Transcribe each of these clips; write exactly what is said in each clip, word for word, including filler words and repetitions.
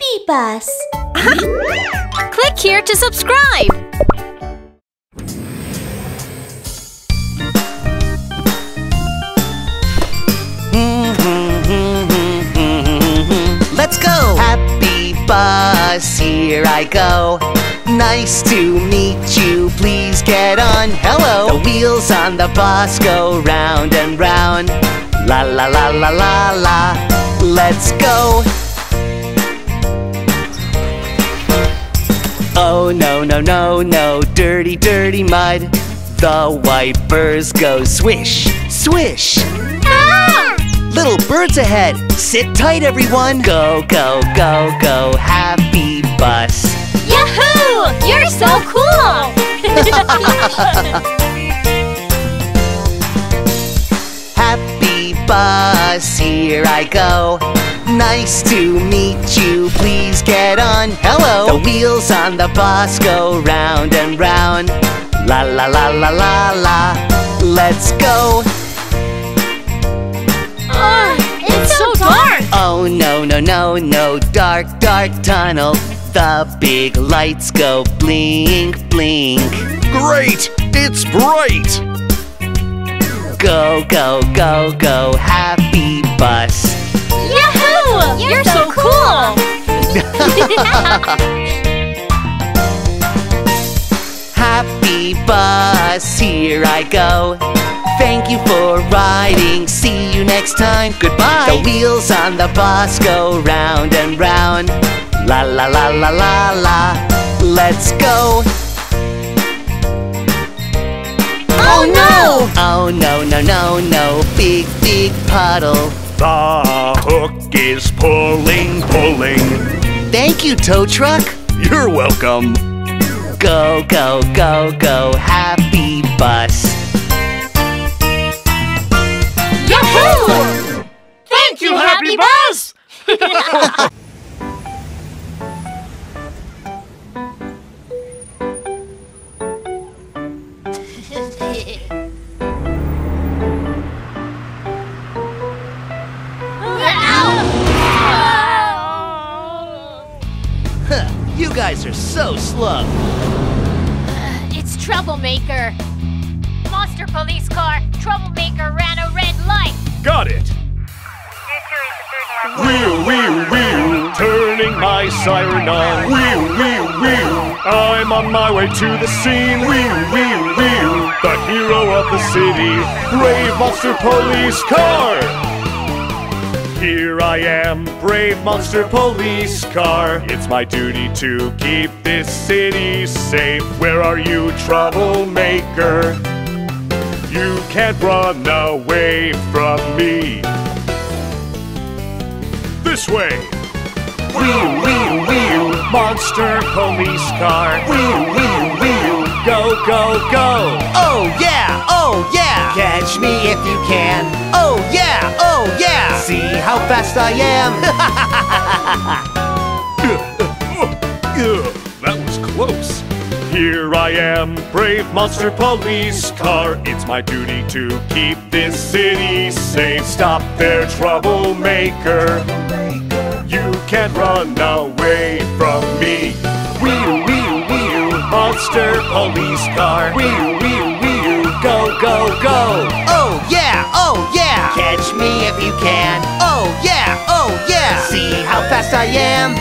Hey, Bus! Click here to subscribe! Let's go! Happy Bus, here I go. Nice to meet you, please get on. Hello! The wheels on the bus go round and round. La la la la la la. Let's go! Oh no no no no, dirty dirty mud. The wipers go swish, swish. Ah! Little birds ahead, sit tight everyone. Go go go go, happy bus. Yahoo! You're so cool! Happy Bus, here I go. Nice to meet you, please get on. Hello! The wheels on the bus go round and round. La la la la la la. Let's go! Uh, it's so dark! Oh no no no no, dark dark tunnel. The big lights go blink blink. Great! It's bright! Go go go go, happy bus. Yahoo! You're so cool! Happy Bus, here I go. Thank you for riding, see you next time. Goodbye! The wheels on the bus go round and round. La la la la la la. Let's go! Oh no! Oh no no no no, big big puddle. The hook is pulling, pulling. Thank you, tow truck. You're welcome. Go go go go, happy bus. Yahoo! Thank you, Happy Bus! You guys are so slow. It's Troublemaker. Monster police car. Troublemaker ran a red light. Got it. Wheel, wheel, wheel, turning my siren on. Wheel, wheel, wheel, I'm on my way to the scene. Wheel, wheel, wheel, the hero of the city, brave monster police car. Here I am, brave monster police car. It's my duty to keep this city safe. Where are you, troublemaker? You can't run away from me. This way. Wheel, wheel, wheel, monster police car. Wheel, wheel, wheel, go, go, go. Oh yeah, oh yeah. Catch me if you can. Oh yeah, oh yeah. See how fast I am. That was close. Here I am, brave monster police car. It's my duty to keep this city safe. Stop there, troublemaker. You can't run away from me. Wheel, wheel, wheel, monster police car. Wheel, wheel, wheel, go, go, go. Oh yeah, oh yeah. Catch me if you can. Oh yeah, oh yeah. See how fast I am.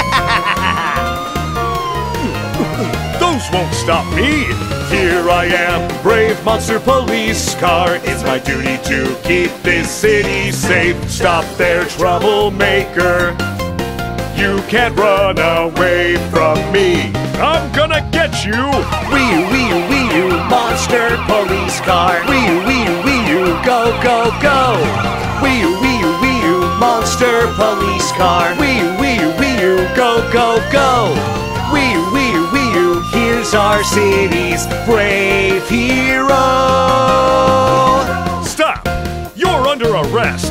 Those won't stop me. Here I am, brave monster police car. It's my duty to keep this city safe. Stop there, troublemaker. You can't run away from me. I'm gonna get you. Wheel, wheel, wheel, monster police car. Wheel, wheel, wheel, go, go, go. Wheel, wheel, wheel, monster police car. Wheel, wheel, wheel, go, go, go. Wheel, wheel, wheel, here's our city's brave hero. Stop! You're under arrest.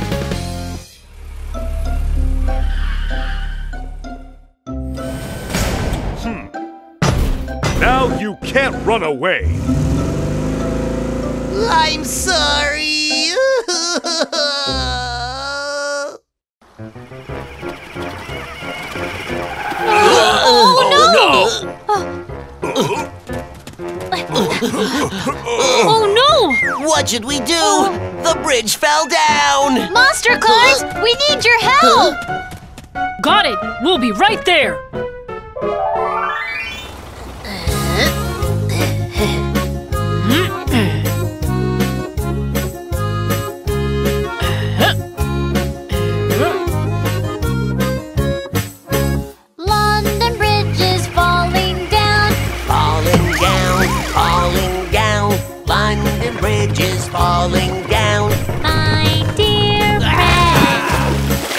Hmm. Now you can't run away. I'm sorry. Oh no! Oh no! What should we do? The bridge fell down! Monster Cars, we need your help! Got it! We'll be right there! London Bridge is falling down. Falling down, falling down. London Bridge is falling down. My dear friend.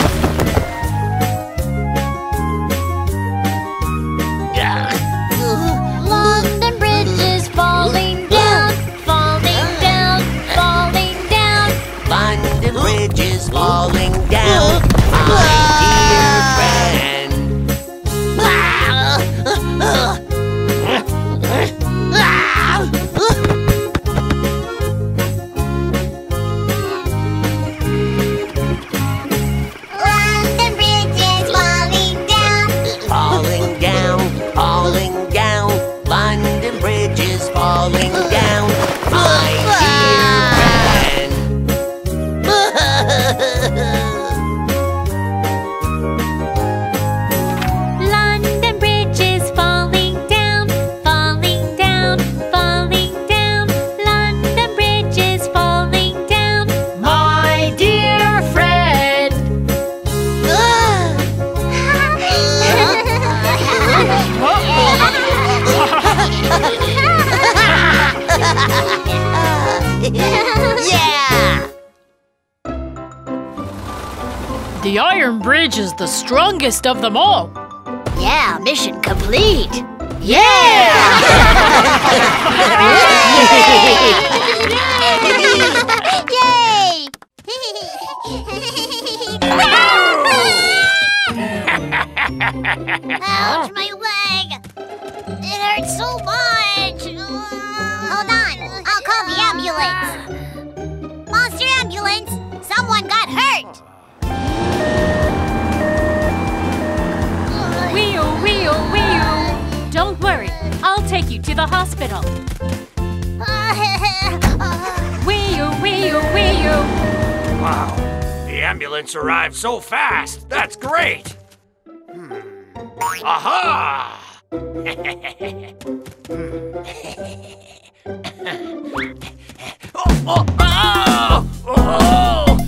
London Bridge is falling down, falling down, falling down. London Bridge is falling down. My dear friend. London Bridge is falling down. Falling down, falling down. London Bridge is falling down. My dear friend. London Bridge is falling down, falling down, falling down. London Bridge is falling down. My dear friend! Yeah! The Iron Bridge is the strongest of them all. Yeah, mission complete. Yay! Ouch, my leg! It hurts so much! Hold on, I'll call the ambulance. Monster ambulance! Someone got hurt! Wee-oo, wee-oo, wee-oo. Don't worry, I'll take you to the hospital. Wee-oo, wee-oo, wee-oo. Wow, the ambulance arrived so fast. That's great. Hmm. Aha! oh, oh, oh, oh,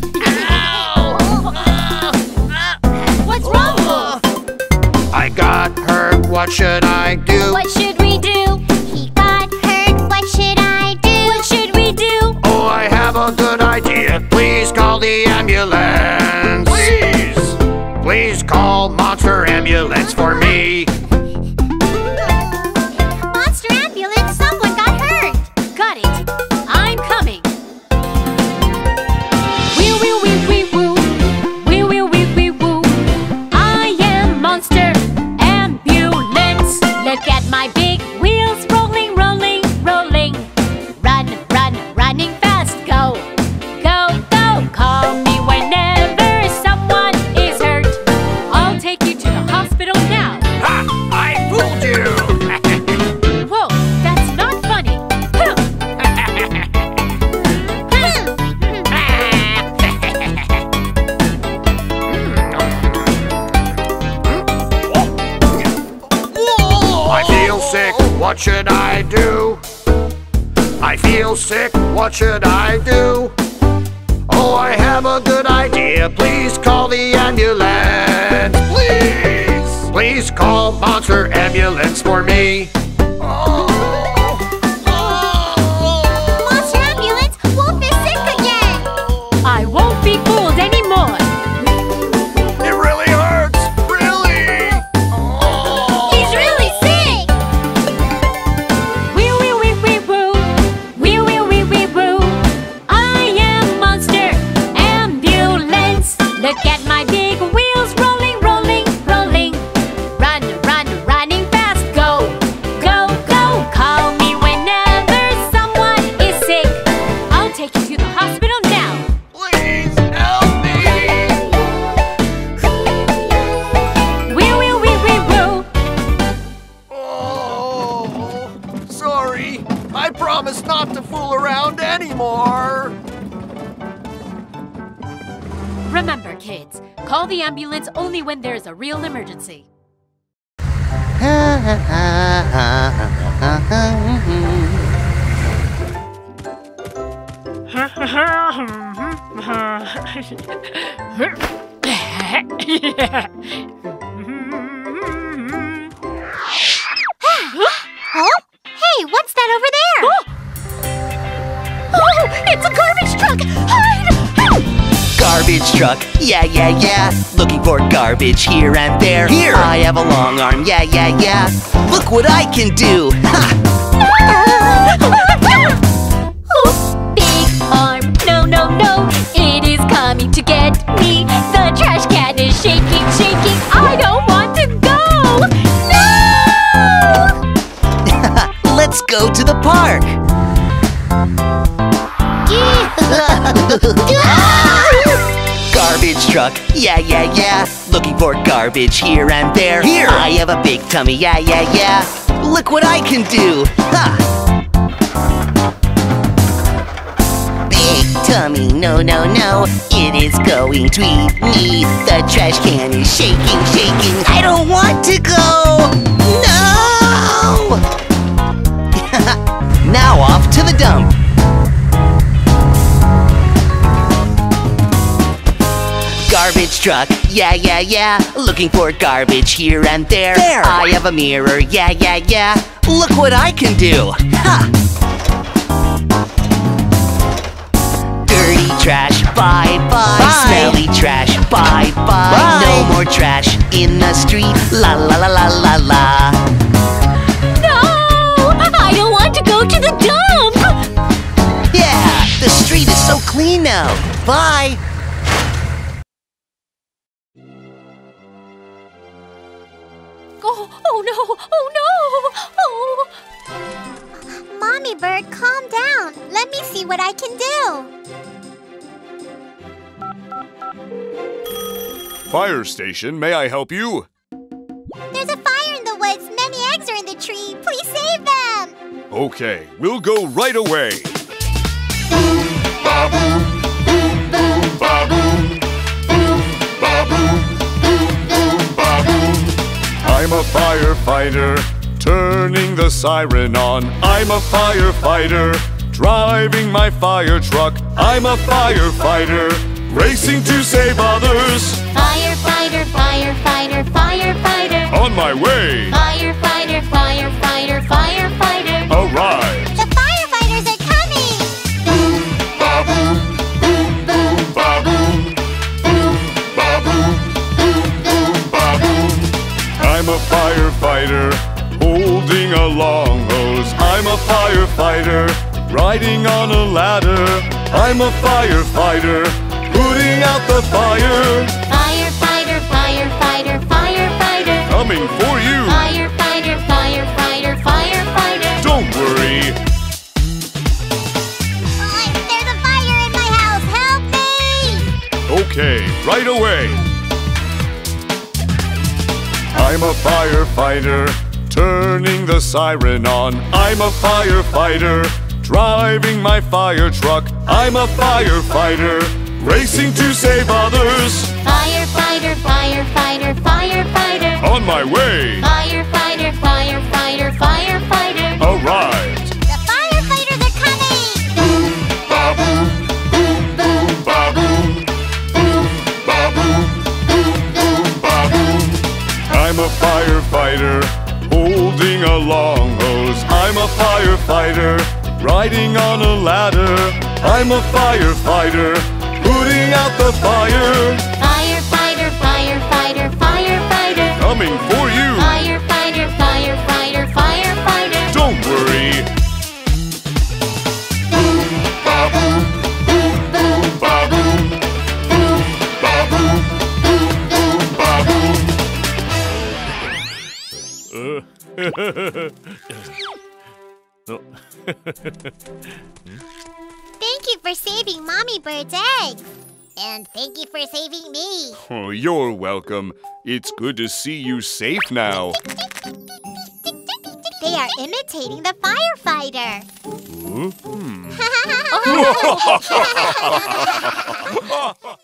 ow! What's wrong? I got hurt, what should I do? What should we do? He got hurt, what should I do? What should we do? Oh, I have a good idea. Please call the ambulance. Please! Please call Monster Ambulance for me. Monster ambulance, someone got hurt! Got it. I'm coming. Wee wee wee wee woo. Wee wee wee wee woo. I am Monster Ambulance. Look at my big wheels rolling, rolling, rolling. Run, run, running fast. Go, go, go. Call me whenever someone is hurt. I'll take you to the hospital now. Ha! I fooled you! Whoa, that's not funny. Huh. I feel sick, what should I do? I feel sick, what should I do? Oh, I have a good idea. Please call the ambulance. Please! Please call Monster Ambulance for me. Monster ambulance, Wolf is sick again! I won't be fooled anymore. It really hurts! Really! He's really sick! Wee wee wee wee woo. Wee wee wee wee woo. I am Monster Ambulance. Look at my big wheels rolling, rolling, rolling. Run, run, running fast. Go, go, go. more! Remember, kids, call the ambulance only when there's a real emergency. Oh? Hey, what's that over there? Oh, it's a garbage truck! Hide! Garbage truck, yeah, yeah, yeah. Looking for garbage here and there. Here! I have a long arm, yeah, yeah, yeah. Look what I can do! Ha! Oh, big arm, no, no, no. It is coming to get me. The trash can is shaking, shaking. I don't want to go! No! Let's go to the park! Garbage truck, yeah, yeah, yeah. Looking for garbage here and there. Here! I have a big tummy, yeah, yeah, yeah. Look what I can do! Ha! Big tummy, no, no, no. It is going to eat me. The trash can is shaking, shaking. I don't want to go! No! Now off to the dump. Garbage truck, yeah, yeah, yeah. Looking for garbage here and there. There! I have a mirror, yeah, yeah, yeah. Look what I can do! Ha! Dirty trash, bye, bye. Bye. Smelly trash, bye, bye. Bye. No more trash in the street. La la la la la la. No! I don't want to go to the dump! Yeah! The street is so clean now. Bye! Oh, oh no! Oh no! Oh! Mommy Bird, calm down. Let me see what I can do. Fire station, may I help you? There's a fire in the woods. Many eggs are in the tree. Please save them. Okay, we'll go right away. I'm a firefighter, turning the siren on. I'm a firefighter, driving my fire truck. I'm a firefighter, racing to save others. Firefighter, firefighter, firefighter. On my way. Firefighter, firefighter, firefighter. Arrived. The firefighters are coming. I'm a firefighter, holding a long hose. I'm a firefighter, riding on a ladder. I'm a firefighter, putting out the fire. Firefighter, firefighter, firefighter. Coming for you. Firefighter, firefighter, firefighter. Don't worry. Oh, there's a fire in my house. Help me. Okay, right away. I'm a firefighter, turning the siren on. I'm a firefighter, driving my fire truck. I'm a firefighter, racing to save others. Firefighter, firefighter, firefighter. On my way. Firefighter, firefighter, firefighter. Arrived. The firefighters are coming. I'm a firefighter, holding a long hose. I'm a firefighter, riding on a ladder. I'm a firefighter, putting out the fire. Firefighter, firefighter, firefighter. Coming for you. Firefighter, firefighter, firefighter. Don't worry. Thank you for saving Mommy Bird's eggs. And thank you for saving me. Oh, you're welcome. It's good to see you safe now. They are imitating the firefighter. Hmm?